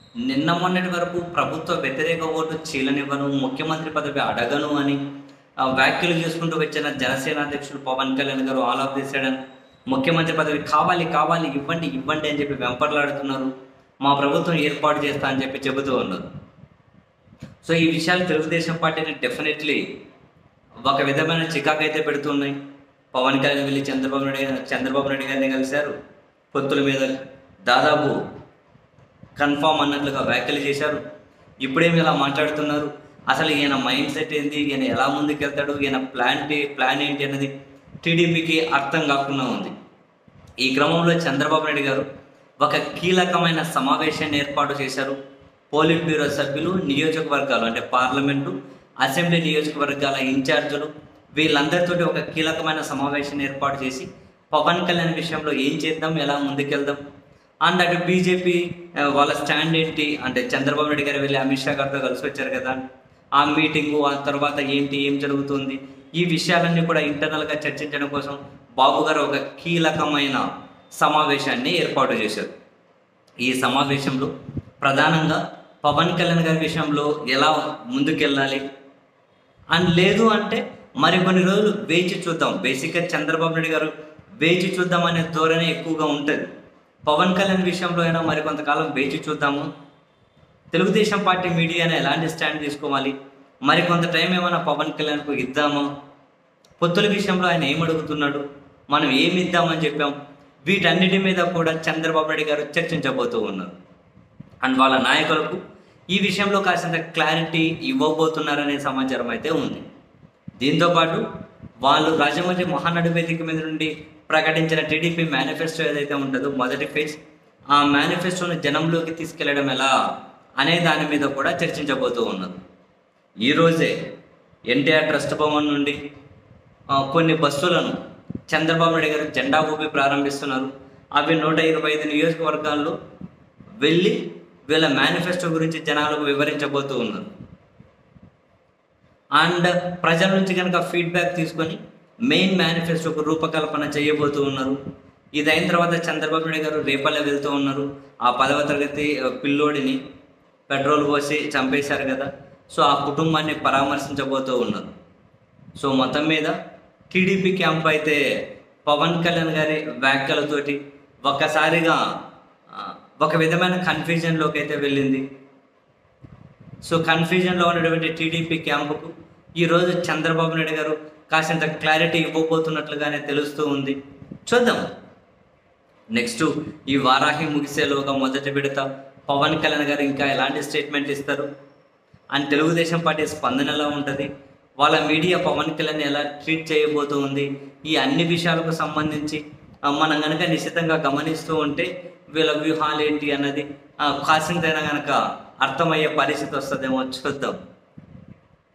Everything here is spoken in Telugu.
నిన్న మొన్నటి వరకు ప్రభుత్వ వ్యతిరేక ఓటు చీలనివ్వను, ముఖ్యమంత్రి పదవి అడగను అని వ్యాఖ్యలు చేసుకుంటూ వచ్చిన జనసేన అధ్యక్షుడు పవన్ కళ్యాణ్ గారు ఆల్ ఆఫ్ ది సడన్ ముఖ్యమంత్రి పదవి కావాలి కావాలి ఇవ్వండి ఇవ్వండి అని చెప్పి వెంపర్లాడుతున్నారు. మా ప్రభుత్వం ఏర్పాటు చేస్తా అని చెప్పి చెబుతూ ఉన్నారు. సో ఈ విషయాలు తెలుగుదేశం పార్టీని డెఫినెట్లీ ఒక విధమైన చికాకు అయితే పెడుతున్నాయి. పవన్ కళ్యాణ్ వెళ్ళి చంద్రబాబు నాయుడు గారిని కలిశారు. పొత్తుల మీద దాదాపు కన్ఫామ్ అన్నట్లుగా వ్యాఖ్యలు చేశారు. ఇప్పుడేమి ఇలా మాట్లాడుతున్నారు? అసలు ఈయన మైండ్ సెట్ ఏంటి, ఈయన ఎలా ముందుకెళ్తాడు, ఈయన ప్లాన్ ఏంటి అన్నది టీడీపీకి అర్థం కాకుండా ఉంది. ఈ క్రమంలో చంద్రబాబు నాయుడు గారు ఒక కీలకమైన సమావేశాన్ని ఏర్పాటు చేశారు. పోలిట్ బ్యూరో సభ్యులు, నియోజకవర్గాలు అంటే పార్లమెంటు, అసెంబ్లీ నియోజకవర్గాల ఇన్ఛార్జీలు వీళ్ళందరితోటి ఒక కీలకమైన సమావేశాన్ని ఏర్పాటు చేసి పవన్ కళ్యాణ్ విషయంలో ఏం చేద్దాం, ఎలా ముందుకెళ్దాం అండ్ అటు బీజేపీ వాళ్ళ స్టాండ్ ఏంటి అంటే చంద్రబాబు నాయుడు గారు వెళ్ళి అమిత్ షా గారితో కలిసి వచ్చారు కదా, ఆ మీటింగు ఆ తర్వాత ఏంటి, ఏం జరుగుతుంది, ఈ విషయాలన్నీ కూడా ఇంటర్నల్గా చర్చించడం కోసం బాబు గారు ఒక కీలకమైన సమావేశాన్ని ఏర్పాటు చేశారు. ఈ సమావేశంలో ప్రధానంగా పవన్ కళ్యాణ్ గారి విషయంలో ఎలా ముందుకెళ్ళాలి అండ్ లేదు అంటే మరికొన్ని రోజులు వేచి చూద్దాం. బేసిక్గా చంద్రబాబు నాయుడు గారు వేచి చూద్దాం అనే ధోరణి ఎక్కువగా ఉంటుంది. పవన్ కళ్యాణ్ విషయంలో అయినా మరికొంతకాలం వేచి చూద్దాము. తెలుగుదేశం పార్టీ మీడియానే ఎలాంటి స్టాండ్ తీసుకోవాలి, మరికొంత టైం ఏమైనా పవన్ కళ్యాణ్కు ఇద్దామా, పొత్తుల విషయంలో ఆయన ఏమడుగుతున్నాడు, మనం ఏమి ఇద్దామని చెప్పాం, వీటన్నిటి మీద కూడా చంద్రబాబు నాయుడు గారు చర్చించబోతూ ఉన్నారు. అండ్ వాళ్ళ నాయకులకు ఈ విషయంలో కాసింత క్లారిటీ ఇవ్వబోతున్నారనే సమాచారం అయితే ఉంది. దీంతోపాటు వాళ్ళు రాజమండ్రి మహానాడు వేదిక మీద నుండి ప్రకటించిన టీడీపీ మేనిఫెస్టో ఏదైతే ఉంటుందో మొదటి ఫేజ్, ఆ మేనిఫెస్టోను జనంలోకి తీసుకెళ్లడం ఎలా అనే దాని మీద కూడా చర్చించబోతూ ఉన్నారు. ఈరోజే ఎన్టీఆర్ ట్రస్ట్ భవన్ నుండి కొన్ని బస్సులను చంద్రబాబు నాయుడు గారు జెండా ఊపి ప్రారంభిస్తున్నారు. అవి 125 నియోజకవర్గాల్లో వెళ్ళి వీళ్ళ మేనిఫెస్టో గురించి జనాలకు వివరించబోతూ ఉన్నారు. అండ్ ప్రజల నుంచి కనుక ఫీడ్బ్యాక్ తీసుకొని మెయిన్ మేనిఫెస్టోకు రూపకల్పన చేయబోతూ ఉన్నారు. ఇది అయిన తర్వాత చంద్రబాబు నాయుడు గారు రేపల్లె వెళ్తూ ఉన్నారు. ఆ 10వ తరగతి పిల్లోడిని పెట్రోల్ పోసి చంపేశారు కదా, సో ఆ కుటుంబాన్ని పరామర్శించబోతూ ఉన్నారు. సో మొత్తం మీద టీడీపీ క్యాంప్ అయితే పవన్ కళ్యాణ్ గారి వ్యాఖ్యలతోటి ఒక్కసారిగా ఒక విధమైన కన్ఫ్యూజన్లోకి అయితే వెళ్ళింది. సో కన్ఫ్యూజన్లో ఉన్నటువంటి టీడీపీ క్యాంపుకు ఈరోజు చంద్రబాబు నాయుడు గారు కాసింత క్లారిటీ ఇవ్వబోతున్నట్లుగానే తెలుస్తూ ఉంది. చూద్దాం నెక్స్ట్ ఈ వారాహి ముగిసేలోగా మొదటి విడత పవన్ కళ్యాణ్ గారు ఇంకా ఎలాంటి స్టేట్మెంట్ ఇస్తారు అని తెలుగుదేశం పార్టీ స్పందన ఎలా ఉంటుంది, వాళ్ళ మీడియా పవన్ కళ్యాణ్ ఎలా ట్రీట్ చేయబోతూ ఉంది, ఈ అన్ని విషయాలకు సంబంధించి మనం కనుక నిశ్చితంగా గమనిస్తూ ఉంటే వీళ్ళ వ్యూహాలు ఏంటి అన్నది కాసింతైనా కనుక అర్థమయ్యే పరిస్థితి వస్తుందేమో చూద్దాం.